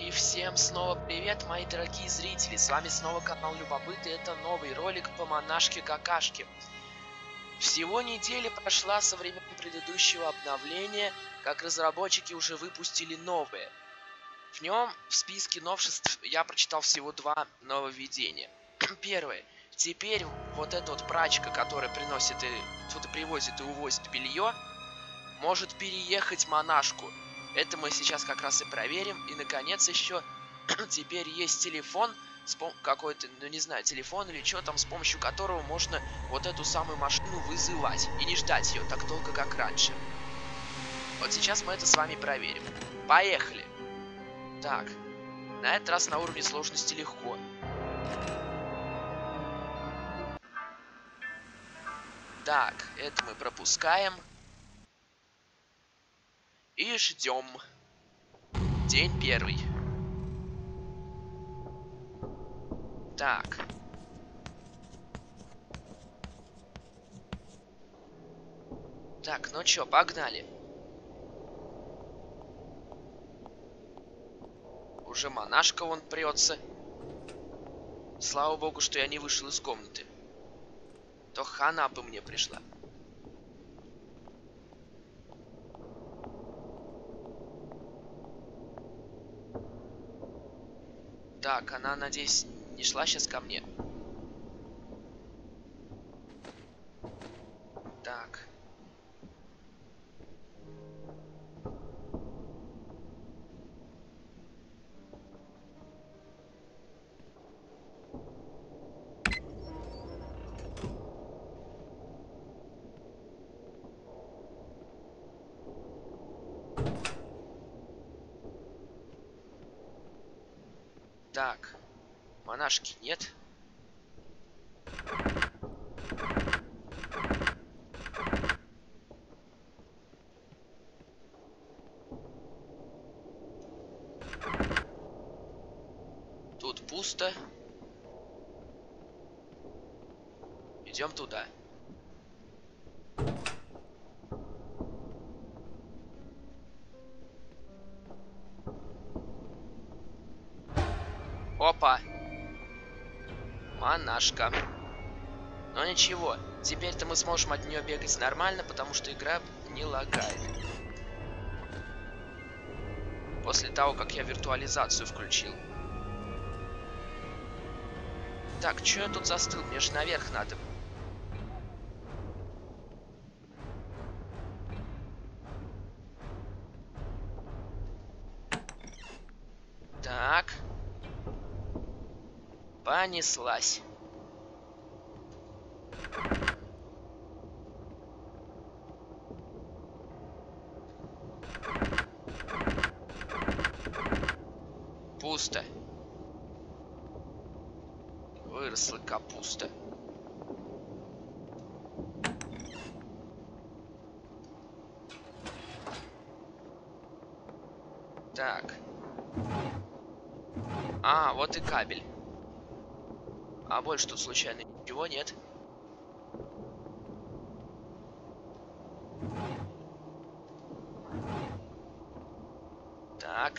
И всем снова привет, мои дорогие зрители, с вами снова канал Любопыт, и это новый ролик по монашке-какашке. Всего неделя прошла со времени предыдущего обновления, как разработчики уже выпустили новое. В нем, в списке новшеств, я прочитал всего два нововведения. Первое. Теперь вот эта вот прачка, которая приносит и кто-то привозит и увозит белье, может переехать монашку. Это мы сейчас как раз и проверим. И наконец еще теперь есть телефон, какой-то, ну не знаю, телефон или что там, с помощью которого можно вот эту самую машину вызывать и не ждать ее так долго, как раньше. Вот сейчас мы это с вами проверим. Поехали! Так, на этот раз на уровне сложности легко. Так, это мы пропускаем. И ждем. День первый. Так. Так, ну чё, погнали. Уже монашка вон прется. Слава богу, что я не вышел из комнаты. То хана бы мне пришла. Так, она, надеюсь, не шла сейчас ко мне. Так. Так. Монашки нет. Тут пусто. Идем туда. Опа! Монашка. Но ничего, теперь-то мы сможем от нее бегать нормально, потому что игра не лагает. После того, как я виртуализацию включил. Так, чё я тут застыл? Мне же наверх надо. Так. Понеслась. Пусто. Выросла капуста. Так. А, вот и кабель. А больше тут случайно ничего нет. Так.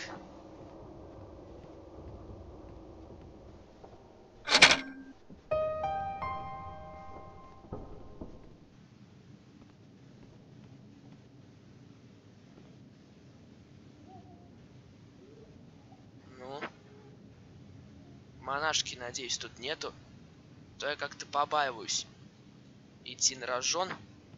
Ну. Монашки, надеюсь, тут нету. То я как-то побаиваюсь идти на рожон.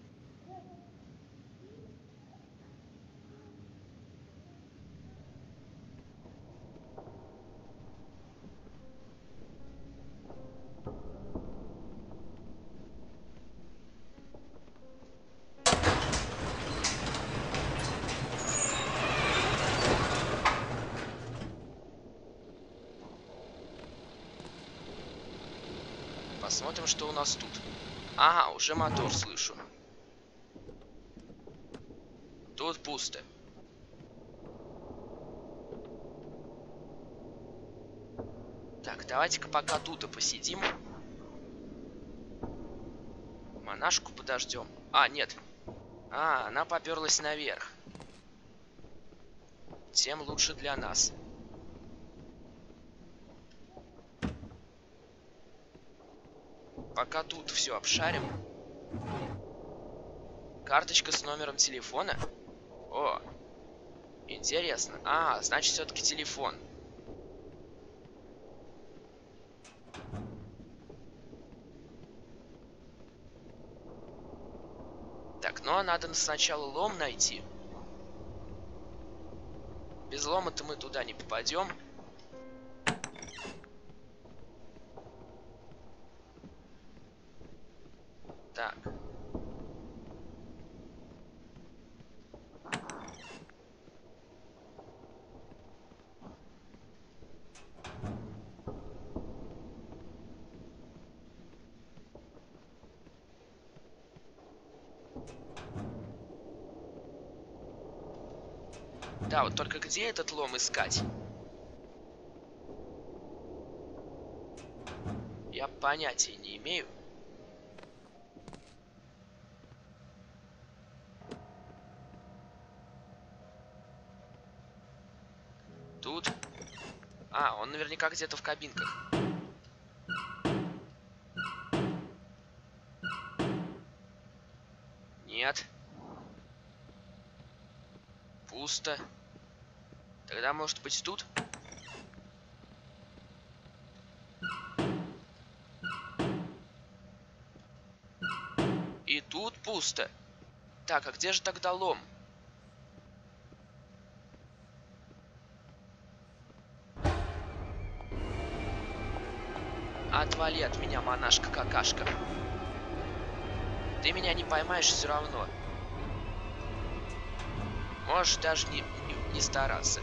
Посмотрим, что у нас тут. Ага, уже мотор слышу. Тут пусто. Так, давайте-ка пока тут посидим. Монашку подождем. А, нет. А, она поперлась наверх. Тем лучше для нас. пока тут все обшарим. Карточка с номером телефона. О, интересно. А, значит, все-таки телефон. Так, ну а надо сначала лом найти. Без лома-то мы туда не попадем. Так. Да, вот только где этот лом искать? Я понятия не имею. Тут. А, он наверняка где-то в кабинках. Нет. Пусто. Тогда может быть тут? И тут пусто. Так, а где же тогда лом? Отвали от меня, монашка-какашка. Ты меня не поймаешь все равно. Можешь даже не стараться.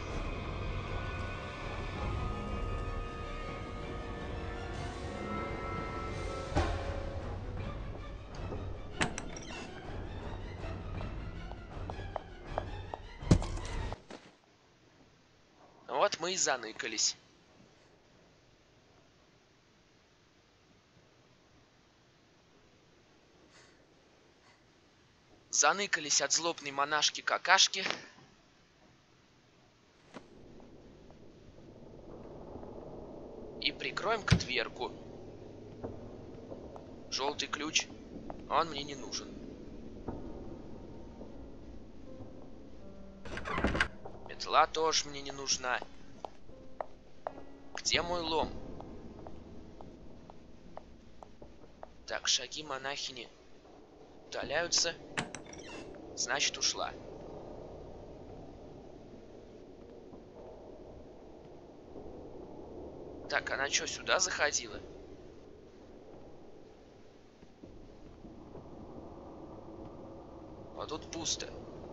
Вот мы и заныкались. Заныкались от злобной монашки-какашки. И прикроем-ка дверку. Желтый ключ. Он мне не нужен. Метла тоже мне не нужна. Где мой лом? Так, шаги монахини удаляются. Значит, ушла. Так, она что, сюда заходила? А тут пусто.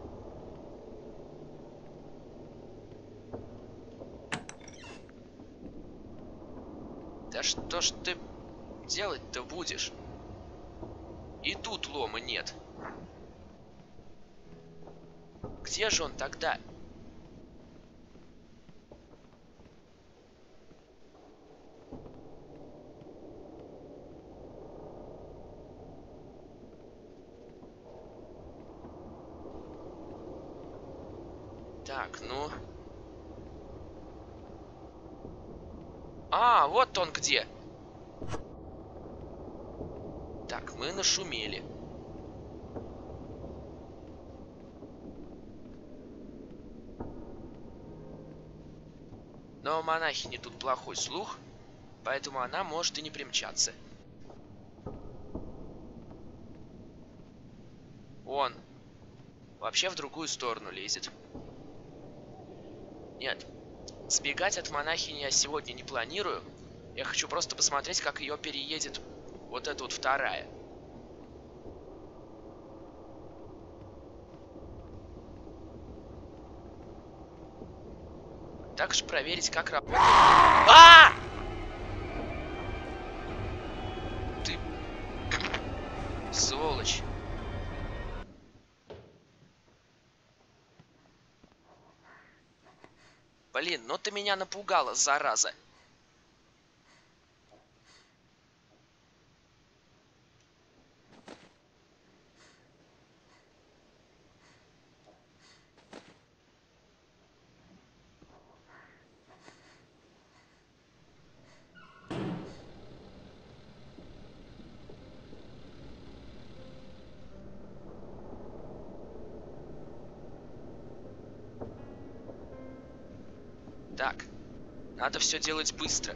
Да что ж ты делать-то будешь? И тут лома нет. Где же он тогда? Так, ну... А, вот он где. Так, мы нашумели. Но у монахини тут плохой слух, поэтому она может и не примчаться. Он вообще в другую сторону лезет. Нет, сбегать от монахини я сегодня не планирую. Я хочу просто посмотреть, как ее переедет вот эта вот вторая. Также проверить, как работает. А! Ты... Сволочь. Блин, ну ты меня напугала, зараза. Так, надо все делать быстро.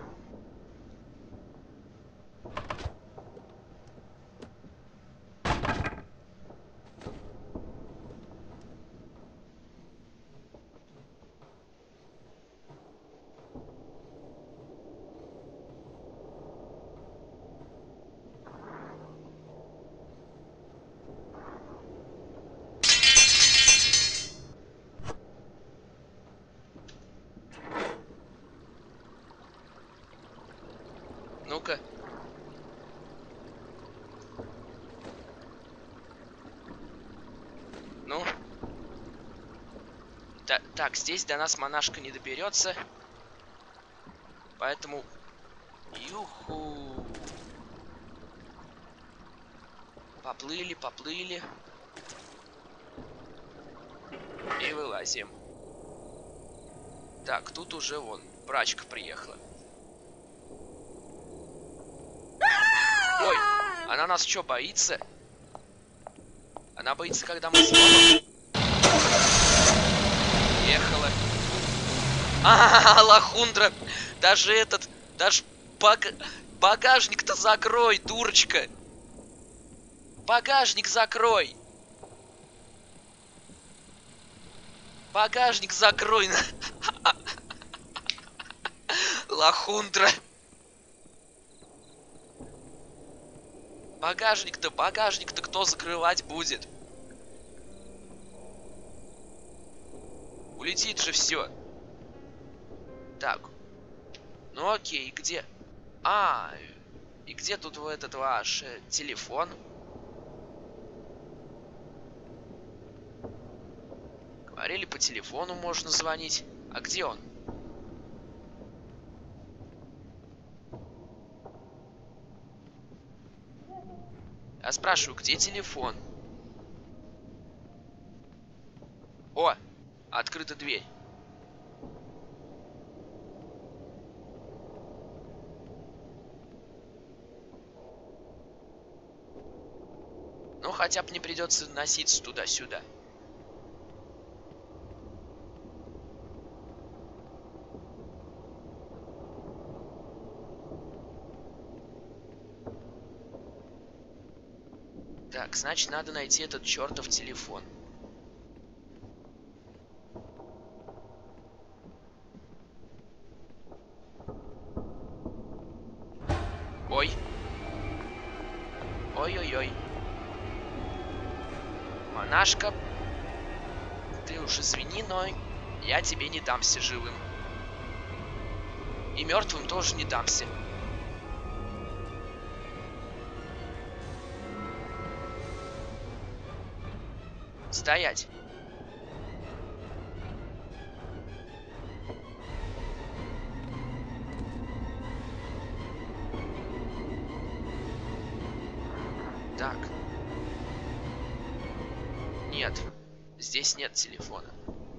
Ну-ка. Ну. Так, здесь до нас монашка не доберется. Поэтому... Юху. Поплыли, поплыли. И вылазим. Так, тут уже вон, прачка приехала. Ой, она нас что, боится? Она боится, когда мы снова... Ехала. Лохундра! Даже этот... Даже багажник-то закрой, дурочка! Багажник закрой! Багажник закрой! Лохундра! Багажник-то кто закрывать будет? Улетит же все. Так. Ну окей, где? И где тут этот ваш телефон? Говорили, по телефону можно звонить. А где он? Я спрашиваю, где телефон? О, открыта дверь. Ну, хотя бы не придется носиться туда-сюда. Так, значит, надо найти этот чертов телефон. Ой. Ой-ой-ой. Монашка, ты уж извини, но я тебе не дамся живым. И мертвым тоже не дамся. Стоять. Так. Нет. Здесь нет телефона.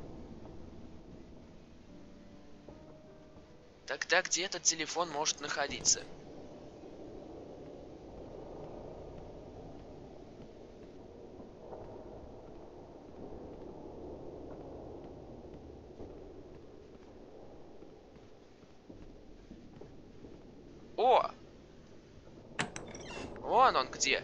Тогда где этот телефон может находиться? О! Вон он где.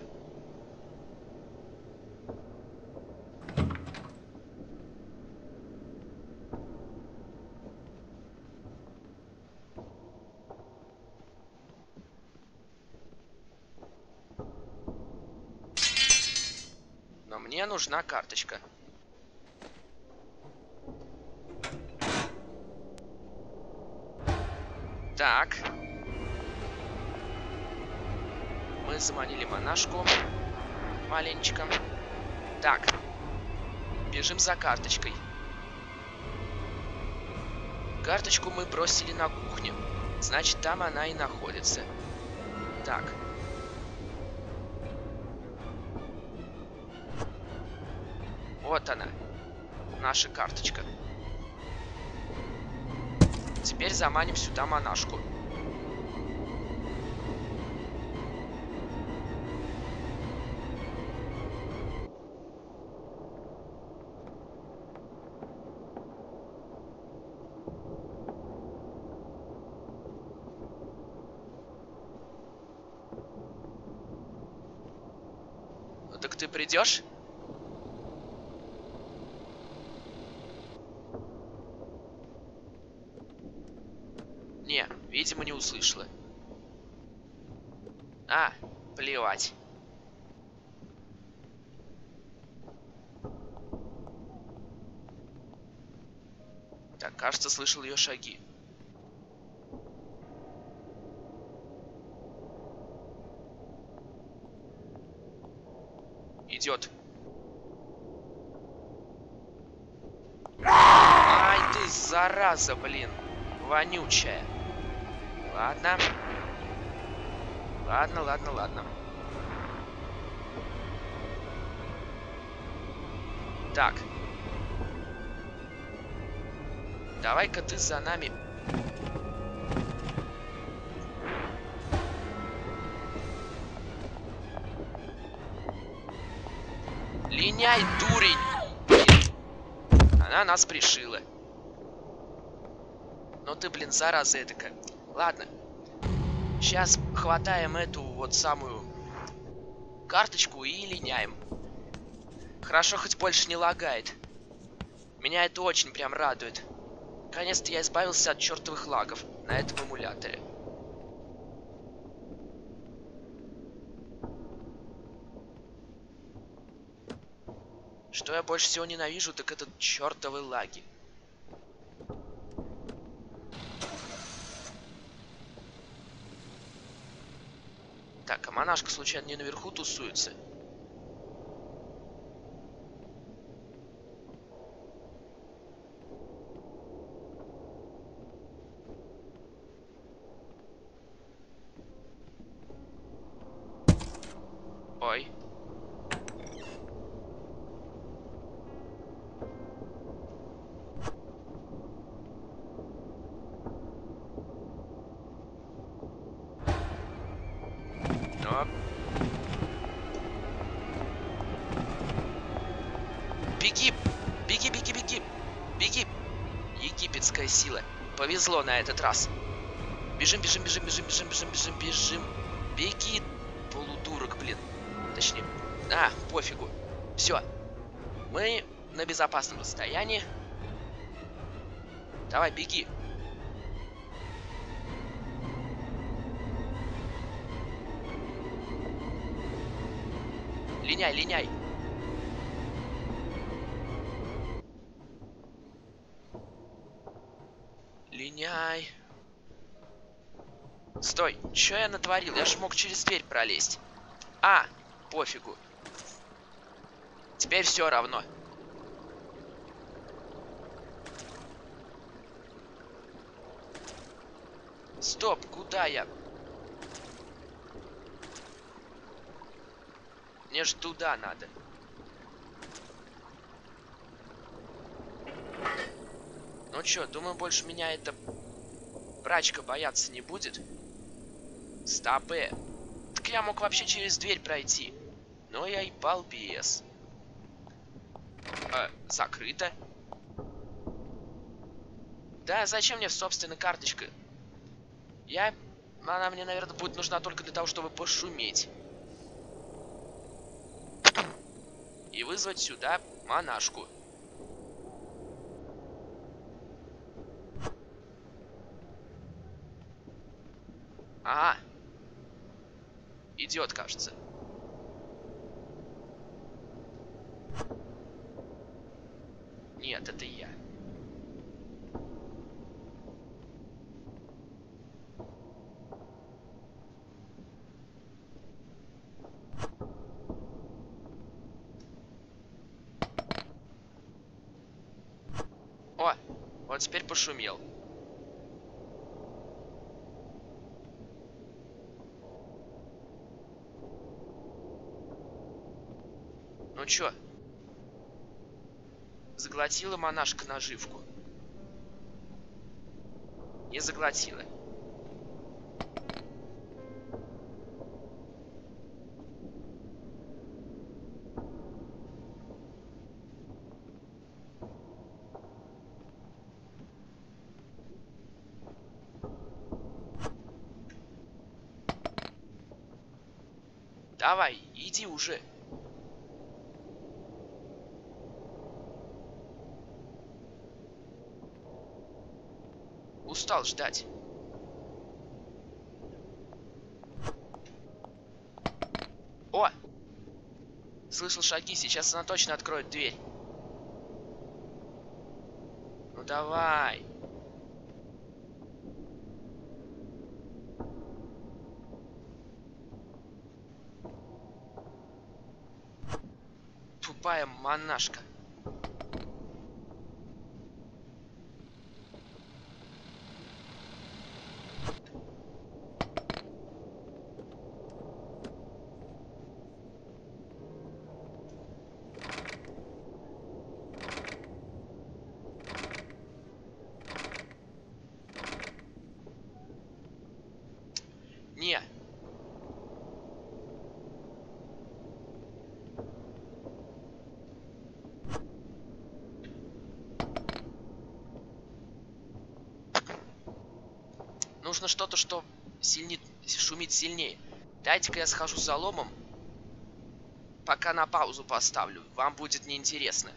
Но мне нужна карточка. Так. Мы заманили монашку маленечко. Так. Бежим за карточкой. Карточку мы бросили на кухню. Значит, там она и находится. Так. Вот она. Наша карточка. Теперь заманим сюда монашку. Так ты придешь? Не, видимо, не услышала. А, плевать. Так, кажется, слышал ее шаги. Идет. Ай ты, зараза, блин. Вонючая. Ладно. Ладно. Так. Давай-ка ты за нами. Линяй, дурень! Блин. Она нас пришила. Но ты, блин, зараза эдакая. Ладно. Сейчас хватаем эту вот самую карточку и линяем. Хорошо, хоть больше не лагает. Меня это очень прям радует. Наконец-то я избавился от чертовых лагов на этом эмуляторе. Что я больше всего ненавижу, так это чертовы лаги. Так, а монашка случайно не наверху тусуется? Ой. Но... Беги! Беги! Египетская сила. Повезло на этот раз. Бежим. Беги, полудурок, блин. Точнее. А, пофигу. Все. Мы на безопасном расстоянии. Давай, беги. Линяй. Линяй. Стой, что я натворил? Я же мог через дверь пролезть. А, пофигу. Теперь все равно. Стоп, куда я? Мне ж туда надо. Ну чё, думаю, больше меня эта прачка бояться не будет? Стопэ. Так я мог вообще через дверь пройти. Но я и балбес. Закрыто. Да, зачем мне, собственно, карточка? Она мне, наверное, будет нужна только для того, чтобы пошуметь. И вызвать сюда монашку. Ага. Идет, кажется. Нет, это я. О, вот теперь пошумел. Ну чё? Заглотила монашка наживку? Не заглотила. Давай, иди уже. устал ждать. О! Слышал шаги, сейчас она точно откроет дверь. Ну давай. Тупая монашка. Не. Нужно что-то, что шумит сильнее. Дайте-ка я схожу за ломом. Пока на паузу поставлю. Вам будет неинтересно.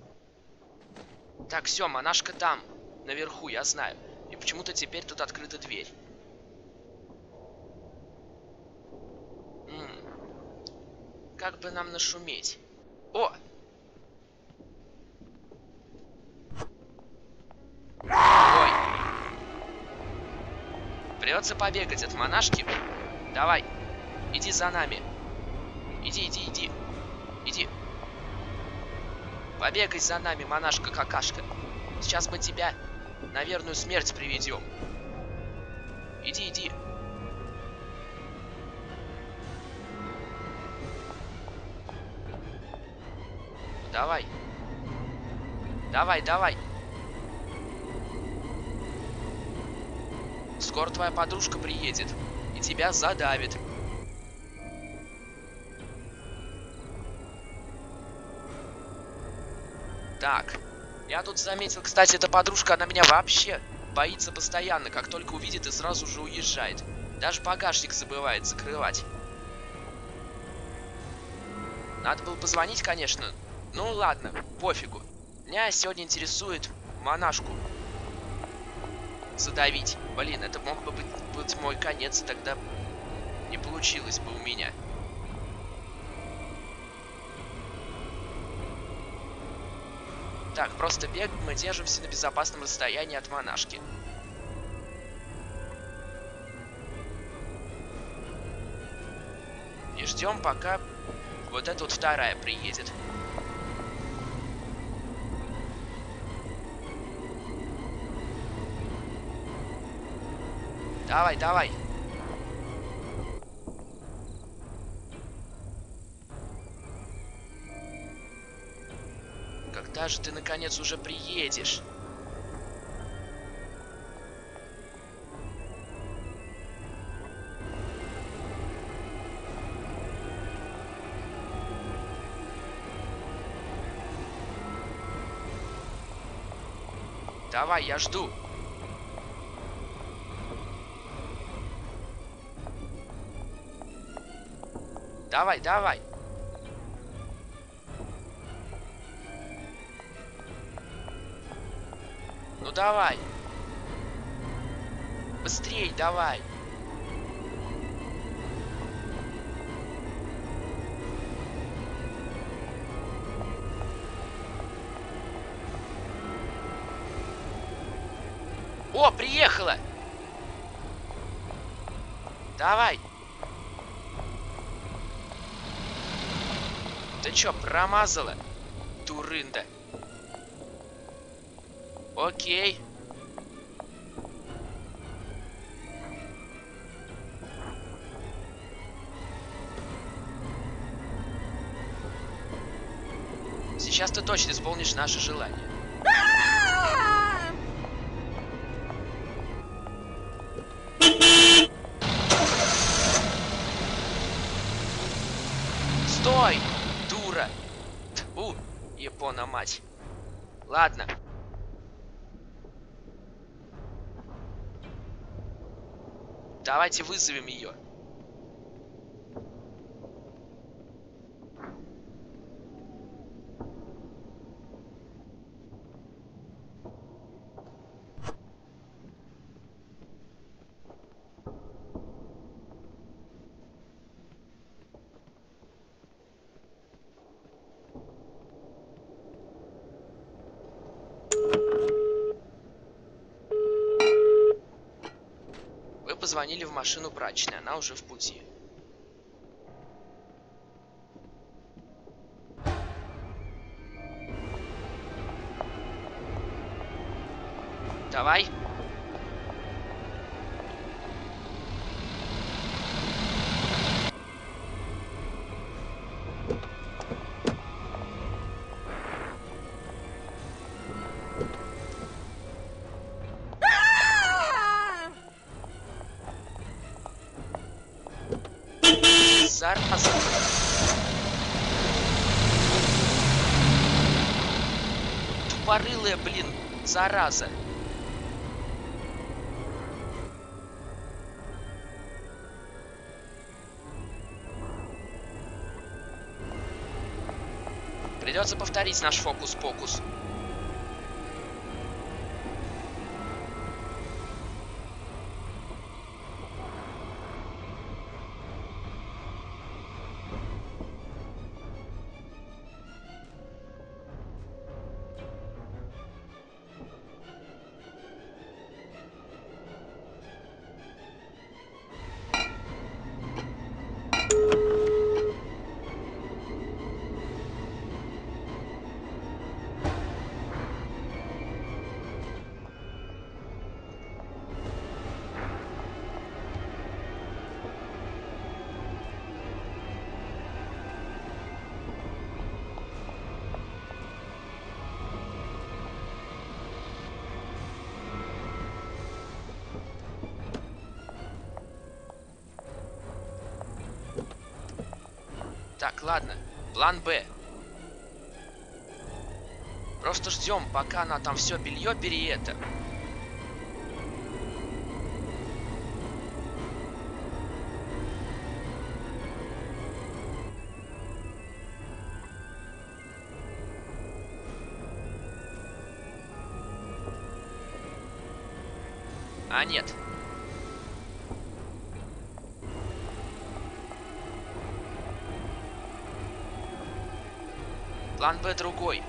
Так, все, монашка там. Наверху, я знаю. И почему-то теперь тут открыта дверь. Как бы нам нашуметь? О! Ой! Придется побегать от монашки. Давай, иди за нами. Иди. Побегай за нами, монашка-какашка. Сейчас мы тебя на верную смерть приведем. Иди. Давай. Скоро твоя подружка приедет и тебя задавит. Так, я тут заметил, кстати, эта подружка, она меня вообще боится постоянно. Как только увидит и сразу же уезжает. Даже багажник забывает закрывать. Надо было позвонить, конечно. Ну ладно, пофигу. Меня сегодня интересует монашку задавить. Блин, это мог бы быть мой конец, тогда не получилось бы у меня. Так, просто бегаем, мы держимся на безопасном расстоянии от монашки. И ждем, пока вот эта вот вторая приедет. Давай. Когда же ты наконец уже приедешь? Давай, я жду. Давай. Ну давай. Быстрей, давай. О, приехала! Давай. Ты чё, промазала? Дурында. Окей. Сейчас ты точно исполнишь наше желание. Стой, дура! Тьфу, япона мать. Ладно. Давайте вызовем ее. позвонили в машину прачечной, она уже в пути. Давай. Зараза. Тупорылая, блин, зараза. Придется повторить наш фокус-покус. Так, ладно. План Б. Просто ждем, пока она там все белье это. А нет. План Б другой.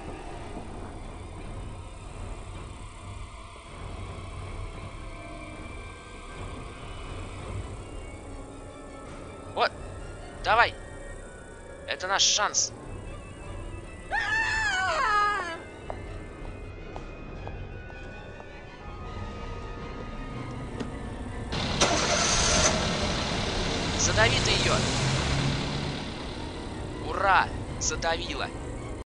Вот. Давай. Это наш шанс. Задави ты ее. Ура! Задавила.